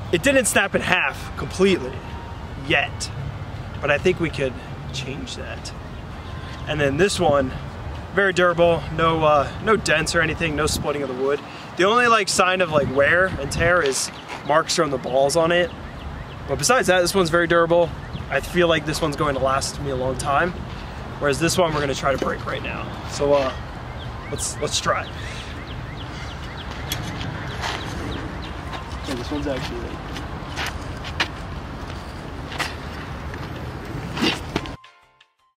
It didn't snap in half completely yet, but I think we could change that. And then this one, very durable, no dents or anything, no splitting of the wood. The only like sign of like wear and tear is marks from the balls on it. But besides that, this one's very durable. I feel like this one's going to last me a long time, whereas this one we're gonna try to break right now. So let's try. Yeah, this one's actually like